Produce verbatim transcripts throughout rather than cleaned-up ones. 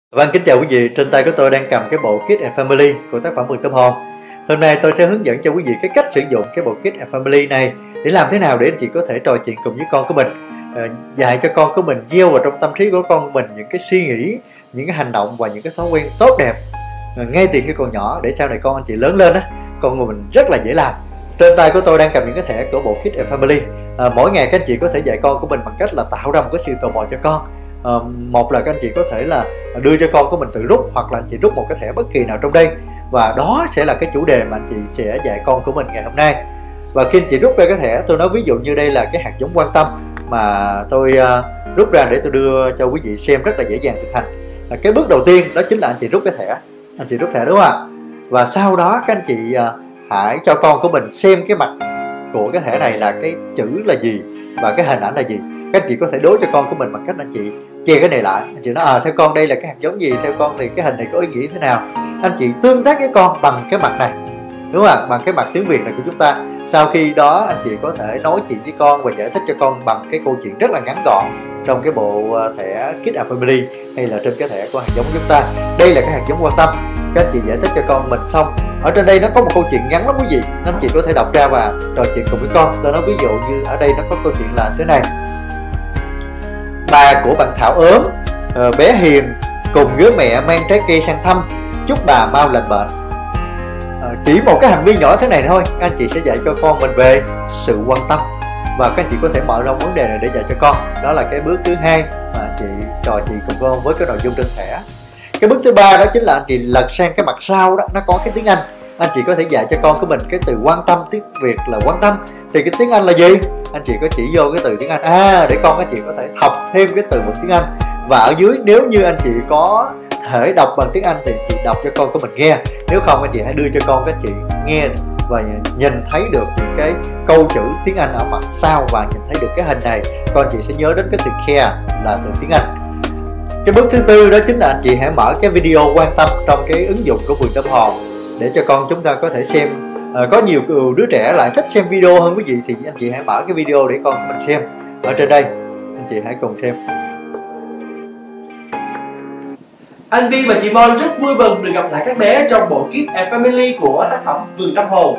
Vâng, kính chào quý vị, trên tay của tôi đang cầm cái bộ Kids and Family của tác phẩm Vườn Tâm Hồn. Hôm nay tôi sẽ hướng dẫn cho quý vị cái cách sử dụng cái bộ Kids and Family này để làm thế nào để anh chị có thể trò chuyện cùng với con của mình, dạy cho con của mình gieo vào trong tâm trí của con của mình những cái suy nghĩ, những cái hành động và những cái thói quen tốt đẹp ngay từ khi còn nhỏ, để sau này con anh chị lớn lên á, con của mình rất là dễ làm. Trên tay của tôi đang cầm những cái thẻ của bộ Kids and Family. À, mỗi ngày các anh chị có thể dạy con của mình bằng cách là tạo ra một cái sự tò mò cho con. À, một là các anh chị có thể là đưa cho con của mình tự rút, hoặc là anh chị rút một cái thẻ bất kỳ nào trong đây, và đó sẽ là cái chủ đề mà anh chị sẽ dạy con của mình ngày hôm nay. Và khi anh chị rút ra cái thẻ, tôi nói ví dụ như đây là cái hạt giống quan tâm mà tôi uh, rút ra để tôi đưa cho quý vị xem rất là dễ dàng thực hành. À, cái bước đầu tiên đó chính là anh chị rút cái thẻ, anh chị rút thẻ đúng không ạ? Và sau đó các anh chị uh, hãy cho con của mình xem cái mặt của cái thẻ này là cái chữ là gì và cái hình ảnh là gì. Các anh chị có thể đối cho con của mình bằng cách anh chị che cái này lại, anh chị nói à, theo con đây là cái hạt giống gì, theo con thì cái hình này có ý nghĩa thế nào. Anh chị tương tác với con bằng cái mặt này, đúng không ạ? Bằng cái mặt tiếng Việt này của chúng ta. Sau khi đó anh chị có thể nói chuyện với con và giải thích cho con bằng cái câu chuyện rất là ngắn gọn trong cái bộ thẻ Kids and Family hay là trên cái thẻ của hạt giống của chúng ta. Đây là cái hạt giống quan tâm. Các anh chị giải thích cho con mình xong, ở trên đây nó có một câu chuyện ngắn lắm quý vị, anh chị có thể đọc ra và trò chuyện cùng với con. Tôi nói ví dụ như ở đây nó có câu chuyện là thế này: bà của bạn Thảo ốm, bé Hiền cùng với mẹ mang trái cây sang thăm, chúc bà mau lành bệnh. Chỉ một cái hành vi nhỏ thế này thôi, các anh chị sẽ dạy cho con mình về sự quan tâm, và các anh chị có thể mở rộng vấn đề này để dạy cho con. Đó là cái bước thứ hai mà anh chị trò chuyện cùng con với cái nội dung trên thẻ. Cái bước thứ ba đó chính là anh chị lật sang cái mặt sau đó, nó có cái tiếng Anh. Anh chị có thể dạy cho con của mình cái từ quan tâm, tiếng Việt là quan tâm, thì cái tiếng Anh là gì? Anh chị có chỉ vô cái từ tiếng Anh à, để con anh chị có thể học thêm cái từ bằng tiếng Anh. Và ở dưới nếu như anh chị có thể đọc bằng tiếng Anh thì chị đọc cho con của mình nghe, nếu không anh chị hãy đưa cho con các chị nghe và nhìn thấy được những cái câu chữ tiếng Anh ở mặt sau, và nhìn thấy được cái hình này, con chị sẽ nhớ đến cái từ care là từ tiếng Anh. Cái bước thứ tư đó chính là anh chị hãy mở cái video quan tâm trong cái ứng dụng của Vườn Tâm Hồn để cho con chúng ta có thể xem. À, có nhiều đứa trẻ lại thích xem video hơn quý vị, thì anh chị hãy mở cái video để con mình xem ở trên đây, anh chị hãy cùng xem. Anh Vi và chị Mon rất vui mừng được gặp lại các bé trong bộ Kids and Family của tác phẩm Vườn Tâm Hồn.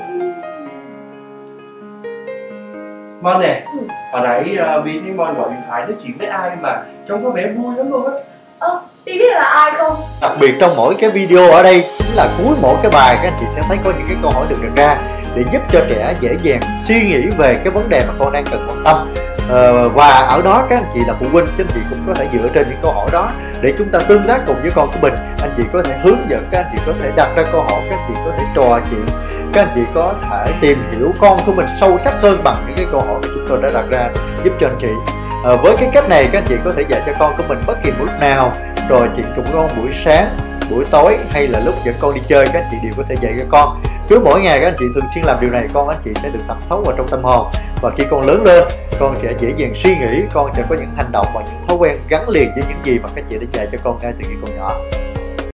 Mon nè, ừ. Hồi nãy uh, Vi thấy Mon gọi điện thoại nói chuyện với ai mà trông có vẻ vui lắm luôn á. Ơ, Vi biết là ai không? Đặc biệt trong mỗi cái video ở đây chính là cuối mỗi cái bài các anh chị sẽ thấy có những cái câu hỏi được đặt ra để giúp cho trẻ dễ dàng suy nghĩ về cái vấn đề mà con đang cần quan tâm. Ờ, và ở đó các anh chị là phụ huynh, chứ anh chị cũng có thể dựa trên những câu hỏi đó để chúng ta tương tác cùng với con của mình. Anh chị có thể hướng dẫn, các anh chị có thể đặt ra câu hỏi, các anh chị có thể trò chuyện, các anh chị có thể tìm hiểu con của mình sâu sắc hơn bằng những cái câu hỏi mà chúng tôi đã đặt ra giúp cho anh chị. À, với cái cách này các anh chị có thể dạy cho con của mình bất kỳ lúc nào, rồi chuyện cùng con buổi sáng, buổi tối hay là lúc dẫn con đi chơi, các anh chị đều có thể dạy cho con. Cứ mỗi ngày các anh chị thường xuyên làm điều này, con anh chị sẽ được tập thấu vào trong tâm hồn, và khi con lớn lên con sẽ dễ dàng suy nghĩ, con sẽ có những hành động và những thói quen gắn liền với những gì mà các anh chị đã dạy cho con ngay từ khi còn nhỏ.